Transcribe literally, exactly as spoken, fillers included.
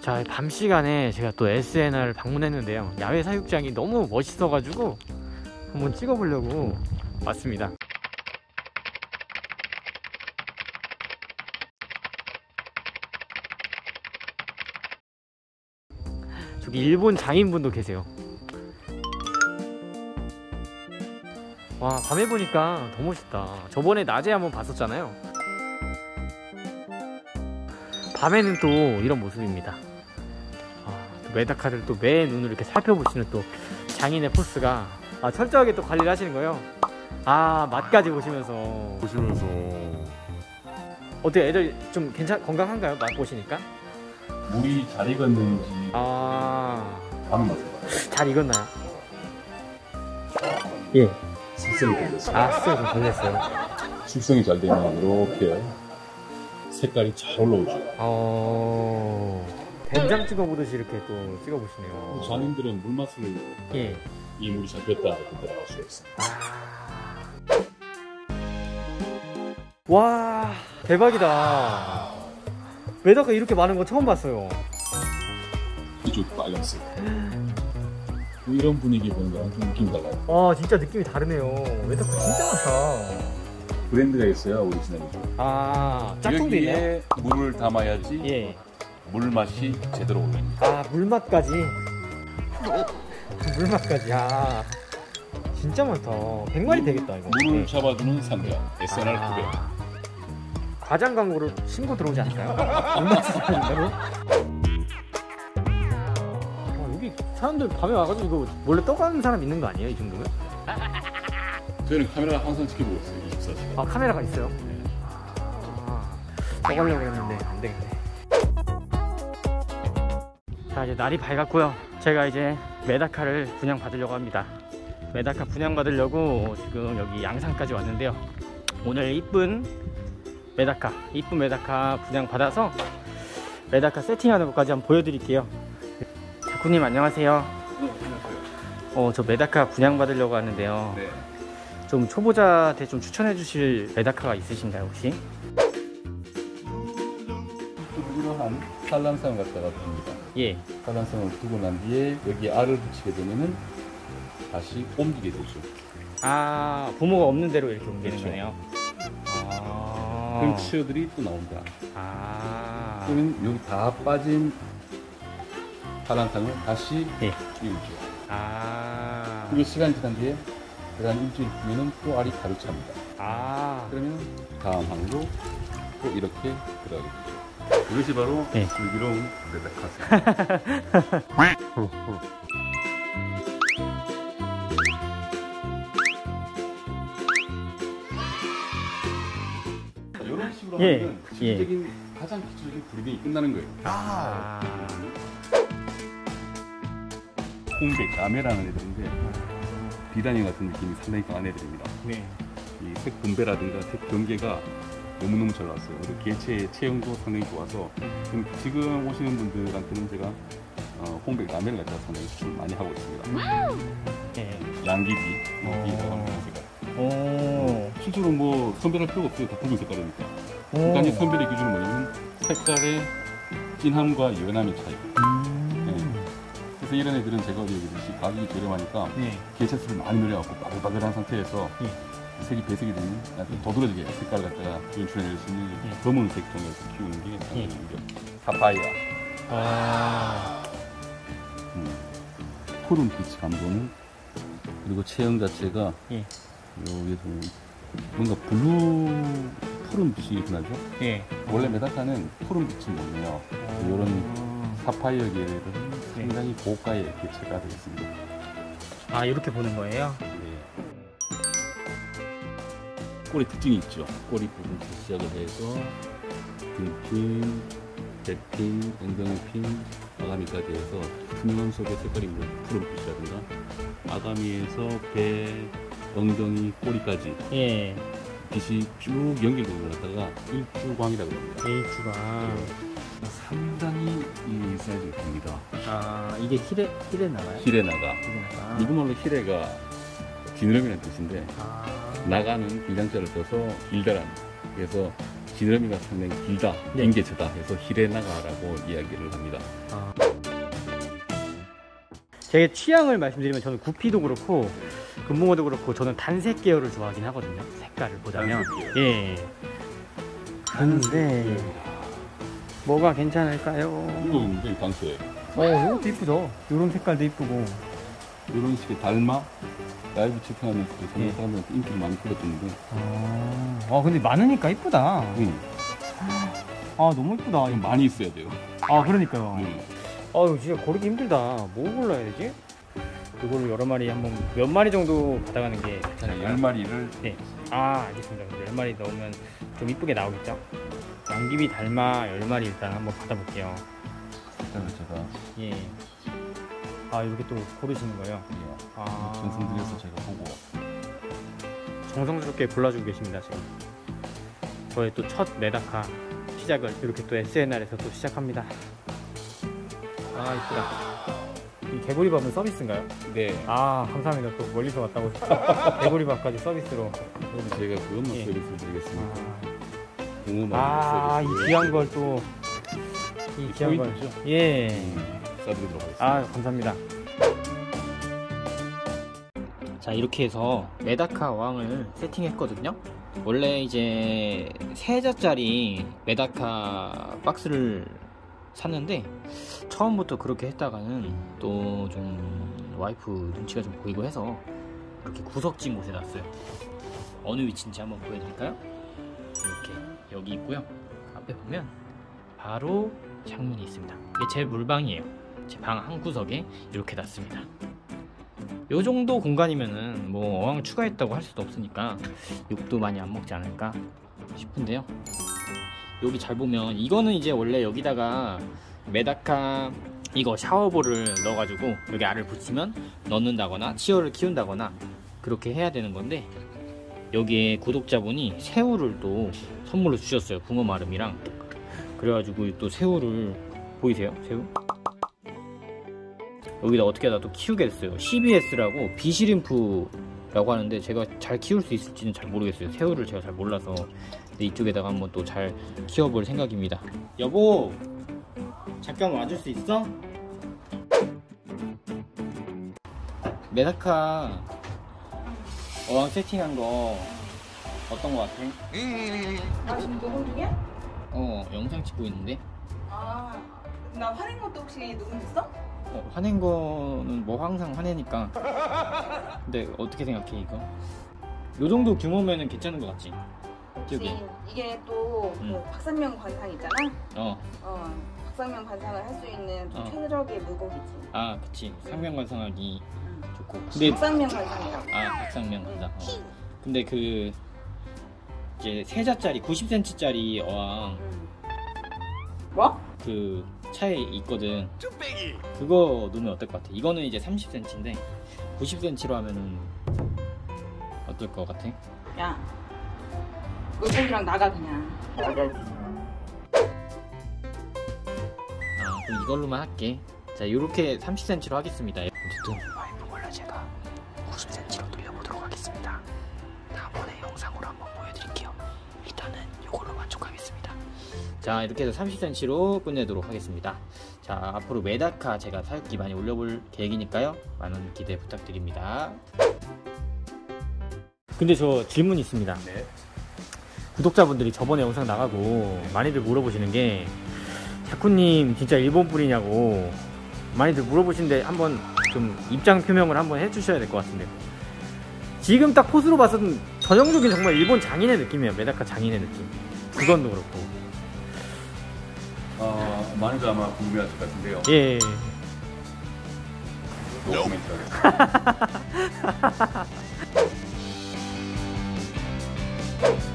자, 밤 시간에 제가 또 에스엔알을 방문했는데요. 야외 사육장이 너무 멋있어가지고 한번 찍어보려고 왔습니다. 저기 일본 장인분도 계세요. 와, 밤에 보니까 더 멋있다. 저번에 낮에 한번 봤었잖아요. 밤에는 또 이런 모습입니다. 메다카를 또 매 눈으로 이렇게 살펴보시는 또 장인의 포스가, 아, 철저하게 또 관리를 하시는 거예요. 아, 맛까지 보시면서 보시면서 어때, 애들 좀 괜찮 건강한가요? 맛 보시니까? 물이 잘 익었는지 아, 밤에 맛을 잘 익었나요? 예. 숙성이 걸렸어요. 아, 숙성이 좀 걸렸어요. 숙성이 잘 되면 이렇게 색깔이 잘 올라오죠. 어... 된장 찍어보듯이 이렇게 또 찍어보시네요. 장인들은 물맛을, 예. 이 물이 잡혔다 그때 나올 수가 있습니다. 아... 와, 대박이다. 메다카 이렇게 많은 거 처음 봤어요. 이쪽 빨간색. 이런 분위기 보는 거랑 좀 느낌이 달라요. 와, 진짜 느낌이 다르네요. 메다카 진짜 많다. 브랜드가 있어요, 오리지널이죠. 아, 짝퉁도 있네요. 여기에 물을 담아야지 예. 물 맛이 제대로 올라옵니다. 아, 물맛까지. 물맛까지. 아, 진짜 많다. 백 마리 되겠다 이거. 물을 네. 잡아주는 상자 에스엔알 아, 구백. 과장 광고로 신고 들어오지 않을까요? 물맛을 하는다고? 아, 여기 사람들 밤에 와가지고 이거 몰래 떠가는 사람 있는 거 아니에요, 이 정도면? 저희는 카메라 항상 지켜보고 있어요, 이십사 시간. 아, 카메라가 있어요? 아, 떠가려고 했는데 안 되겠네. 자, 이제 날이 밝았고요. 제가 이제 메다카를 분양 받으려고 합니다. 메다카 분양 받으려고 지금 여기 양산까지 왔는데요. 오늘 이쁜 메다카, 이쁜 메다카 분양 받아서 메다카 세팅하는 것까지 한번 보여드릴게요. 자쿠님 안녕하세요. 네, 안녕하세요. 어, 저 메다카 분양 받으려고 하는데요. 네. 좀 초보자한테 좀 추천해 주실 메다카가 있으신가요, 혹시? 이러한 산란상을 갖다가 둡니다. 예. 산란상을 두고 난 뒤에 여기 알을 붙이게 되면은 다시 옮기게 되죠. 아, 부모가 없는 대로 이렇게 옮기는 그렇죠. 거네요. 아. 그럼 치어들이 또 나온다. 아. 그러면 여기 다 빠진 산란상을 다시 예. 끼우죠. 아. 그리고 시간 지난 뒤에 한 일주일 뒤에는 또 알이 가득 찹니다. 아. 그러면 다음 항로 또 이렇게 들어가게 되죠. 이것이 바로 네. 슬기로운 메다카입니다. 이런 식으로 예, 하면 기본적인 가장 기초적인 브리딩이 끝나는 거예요. 아. 홍백, 라메라는 애들인데 비단이 같은 느낌이 상당히 강한 애들입니다. 네. 이 색 분배라든가 색 경계가 너무너무 잘 나왔어요. 그리고 개체의 체형도 상당히 좋아서 지금, 지금 오시는 분들한테는 제가 어, 홍백 라멜 갖다 상당히 추천 많이 하고 있습니다. 네. 양귀비, 양귀비라고 하는 색깔. 오. 실제로 뭐 선별할 필요가 없어요. 다 붉은 색깔이니까. 오. 그러니까 선별의 기준은 뭐냐면 색깔의 진함과 연함의 차이. 음. 네. 그래서 이런 애들은 제가 어디 얘기했듯이 가격이 저렴하니까 네. 개체 수를 많이 늘려갖고 바글바글한 상태에서 네. 색이 배색이 되면 약간 더드러지게 색깔을 갖다가 연출해낼 수 있는 네. 검은색 종에서 키우는 게 상당히 네. 유력. 파파이아. 아. 음. 푸른 빛 감도는 그리고 체형 자체가 예. 여기도 뭔가 블루 푸른 빛이 나죠? 예. 원래 메다카는 푸른 빛은 못내요. 이런 파파이어 계열은 상당히 고가의 개체가 되겠습니다. 아, 이렇게 보는 거예요? 네. 꼬리 특징이 있죠. 꼬리 부분부터 시작을 해서 등핀, 배핀, 엉덩이 핀, 아가미까지 해서 투명함 속에 색깔이 뭐 푸른빛이라든가 아가미에서 배, 엉덩이, 꼬리까지 예. 빛이 쭉 연결되는 거다가 일주광이라고 합니다. 일주가. 상당히 이 사이즈가 큽니다. 아, 이게 힐에, 힐에 나가요? 히레나가. 힐에 나가. 일본말로 히레가 지느러미라는 뜻인데 아. 나가는 길장자를 써서 길다란. 그래서 지느러미가 상당히 길다, 네. 앵개체다 해서 히레나가라고 이야기를 합니다. 아. 제 취향을 말씀드리면 저는 구피도 그렇고 금붕어도 그렇고 저는 단색 계열을 좋아하긴 하거든요. 색깔을 보자면. 단색 예. 그런데 뭐가 괜찮을까요? 이거 굉장히 단색. 어, 이것도 이쁘죠. 이런 색깔도 이쁘고. 이런 식의 달마 라이브 체크하면서 예. 사람들한테 인기를 많이 끌었던데. 아, 아 근데 많으니까 이쁘다. 응. 아 너무 이쁘다. 좀 많이 있어야 돼요. 아 그러니까요. 응. 아 이거 진짜 고르기 힘들다. 뭐 골라야 되지? 이거를 여러 마리 한번 몇 마리 정도 받아가는 게 자, 괜찮을까요? 열 마리를 네. 아 알겠습니다. 근데 열 마리 넣으면 좀 이쁘게 나오겠죠? 양귀비 달마 열 마리 일단 한번 받아볼게요. 일단은 제가 예. 아 이렇게 또 고르시는 거예요? 예, 아. 전송드려서 제가 보고 정성스럽게 골라주고 계십니다 지금. 저의 또 첫 메다카 시작을 이렇게 또 에스엔알에서 또 시작합니다. 아 이쁘다. 이 개구리밥은 서비스인가요? 네. 아 감사합니다. 또 멀리서 왔다고 개구리밥까지 서비스로. 그럼 제가 그것만 예. 서비스 드리겠습니다. 아, 붕어만 아, 이 서비스. 귀한 걸 또 이 귀한 걸. 포인트죠? 예. 음, 싸드리도록 하겠습니다. 아 감사합니다. 자 이렇게 해서 메다카 어항을 세팅했거든요. 원래 이제 세 자짜리 메다카 박스를 샀는데 처음부터 그렇게 했다가는 또 좀 와이프 눈치가 좀 보이고 해서 이렇게 구석진 곳에 놨어요. 어느 위치인지 한번 보여드릴까요? 이렇게 여기 있고요. 앞에 보면 바로 창문이 있습니다. 이게 제 물방이에요. 제 방 한 구석에 이렇게 놨습니다. 요 정도 공간이면은 뭐 어항 추가했다고 할 수도 없으니까 욕도 많이 안 먹지 않을까 싶은데요. 여기 잘 보면 이거는 이제 원래 여기다가 메다카 이거 샤워볼을 넣어가지고 여기 알을 붙이면 넣는다거나 치어를 키운다거나 그렇게 해야 되는 건데 여기에 구독자분이 새우를 또 선물로 주셨어요. 붕어 마름이랑. 그래가지고 또 새우를 보이세요? 새우? 여기다 어떻게 하다 또 키우게 됐어요. 씨비에스라고 비시림프라고 하는데 제가 잘 키울 수 있을지는 잘 모르겠어요. 새우를 제가 잘 몰라서. 근데 이쪽에다가 한번 또 잘 키워볼 생각입니다. 여보 잠깐 와줄 수 있어? 메다카 어항 세팅한 거 어떤 거 같아? 아 지금 녹음 중이야? 어 영상 찍고 있는데 아, 나 화낸 것도 혹시 녹음됐어? 어, 화낸 거는 뭐 항상 화내니까. 근데 어떻게 생각해 이거? 요 정도 규모면은 괜찮은 것 같지? 기억이? 그치. 이게 또 음. 그 박상면 관상 있잖아? 어, 어, 박상면 관상을 할 수 있는 좀 어. 최적의 물고기지. 아 그치. 상면관상하기 응. 좋고. 근데 박상면 관상이라고. 아 박상면 관상. 어. 근데 그 이제 세 자짜리 구십 센티미터짜리 어항 응. 뭐? 그 차에 있거든. 그거 놓으면 어떨 것 같아? 이거는 이제 삼십 센티미터인데 구십 센티미터로 하면은 어떨 것 같아? 야, 물고기랑 나가 그냥. 아 그럼 이걸로만 할게. 자 요렇게 삼십 센티미터로 하겠습니다. 어쨌든 와이프 몰라 제가 구십 센티미터로 돌려보도록 하겠습니다. 다음번에 영상으로 한번 보여드릴게요. 일단은 이걸로 만족하겠습니다. 자 이렇게 해서 삼십 센티미터로 끝내도록 하겠습니다. 자 앞으로 메다카 제가 사육기 많이 올려볼 계획이니까요. 많은 기대 부탁드립니다. 근데 저 질문 있습니다. 네. 구독자분들이 저번에 영상 나가고 많이들 물어보시는 게 자쿠님 진짜 일본 뿌리냐고 많이들 물어보시는데 한번 좀 입장 표명을 한번 해주셔야 될 것 같은데 지금 딱 포스로 봐서는 전형적인 정말 일본 장인의 느낌이에요. 메다카 장인의 느낌. 그건도 그렇고 어, 많이들 아마 궁금해하실 것 같은데요. 예. 노 코멘트 하겠습니다.